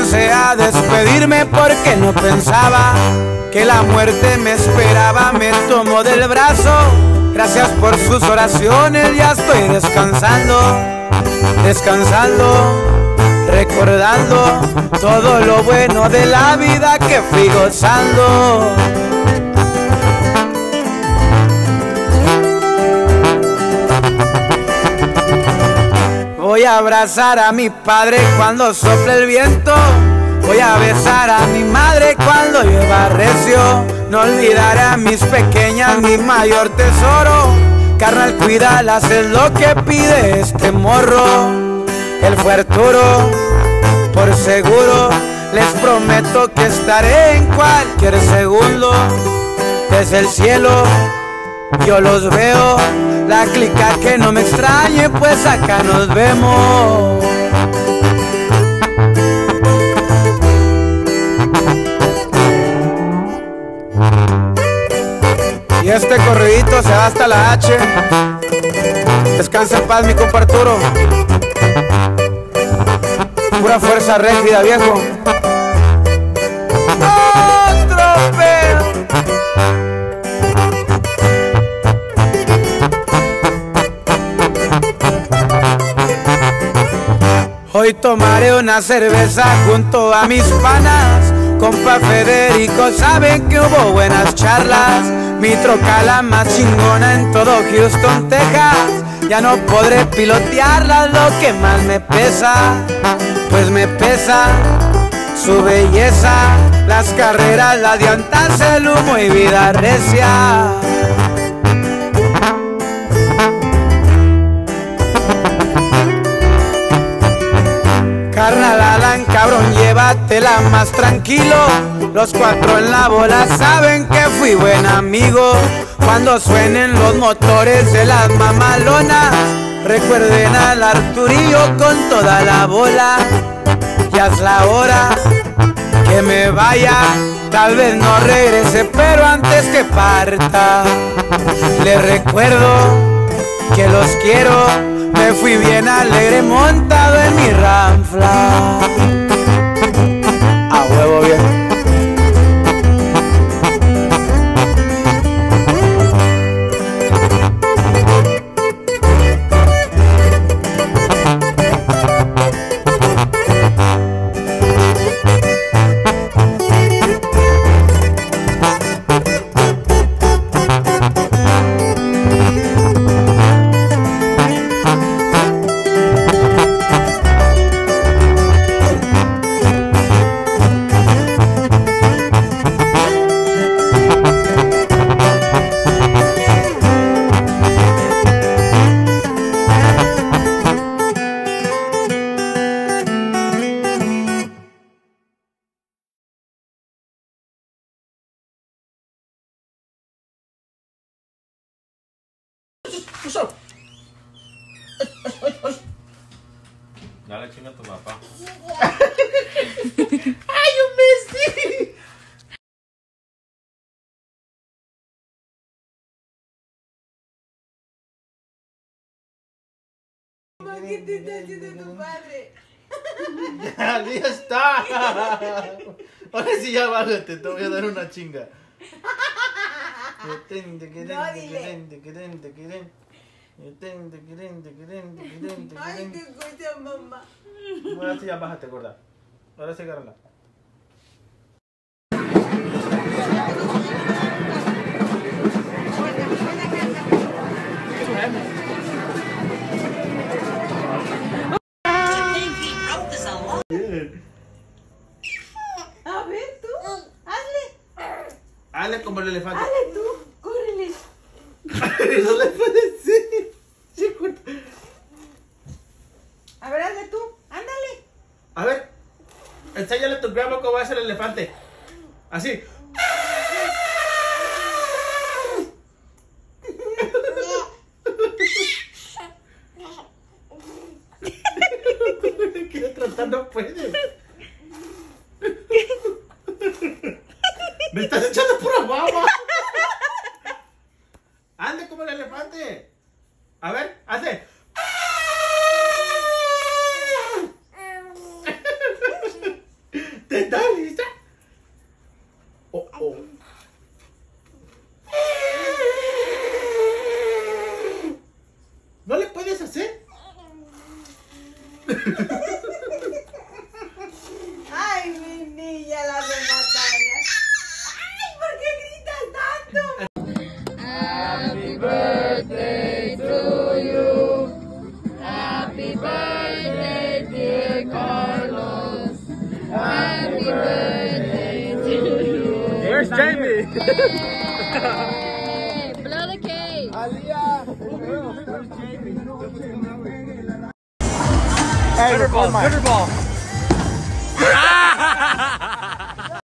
Comencé a despedirme porque no pensaba que la muerte me esperaba. Me tomó del brazo, gracias por sus oraciones, ya estoy descansando, descansando, recordando todo lo bueno de la vida que fui gozando. Voy a abrazar a mi padre cuando sople el viento. Voy a besar a mi madre cuando llueva recio. No olvidaré a mis pequeñas, mi mayor tesoro. Carnal, cuídalas, es lo que pide este morro. Él fue Arturo, por seguro. Les prometo que estaré en cualquier segundo. Desde el cielo yo los veo. La clica que no me extrañe, pues acá nos vemos. Y este corridito se va hasta la H. Descansa en paz, mi compa Arturo. Pura fuerza rígida, viejo. Otro pedo. Hoy tomaré una cerveza junto a mis panas. Compa Federico, saben que hubo buenas charlas. Mi troca la más chingona en todo Houston, Texas. Ya no podré pilotearla, lo que más me pesa, pues me pesa su belleza. Las carreras, las llantas, el humo y vida recia. Carnal Alan, cabrón, llévatela más tranquilo. Los cuatro en la bola saben que fui buen amigo. Cuando suenen los motores de las mamalonas, recuerden al Arturillo con toda la bola. Ya es la hora que me vaya, tal vez no regrese, pero antes que parta les recuerdo que los quiero. Me fui bien alegre montado en mi ranfla. A huevo bien. Dale chinga a tu papá. ¡Ay, un besito! ¿Qué te está haciendo tu padre? Ya está. Ahora sí ya bájate, te voy a dar una chinga. No, dile. Ay, qué cosa, mamá. Ahora sí ya bájate, gorda. Ahora sí agárrala. A ver, tú. Hazle. Hazle como el elefante. Hazle tú. Córrele. No le puedes decir. A ver, hazle tú. Ándale. A ver, enséñale a tu grandma cómo hace el elefante. Así. Quiere tratar, no puede. Me estás echando pura baba. Ande como el elefante. A ver, hace. ¿Está lista? Oh, oh. ¿No le puedes hacer? Ay, mi niña, la de batalla. Ay, ¿por qué gritas tanto? Happy birthday to you. Happy birthday, dear Carlos. Happy birthday to you. Where's Jamie? Blow the cake. Hey, Ball. Ah!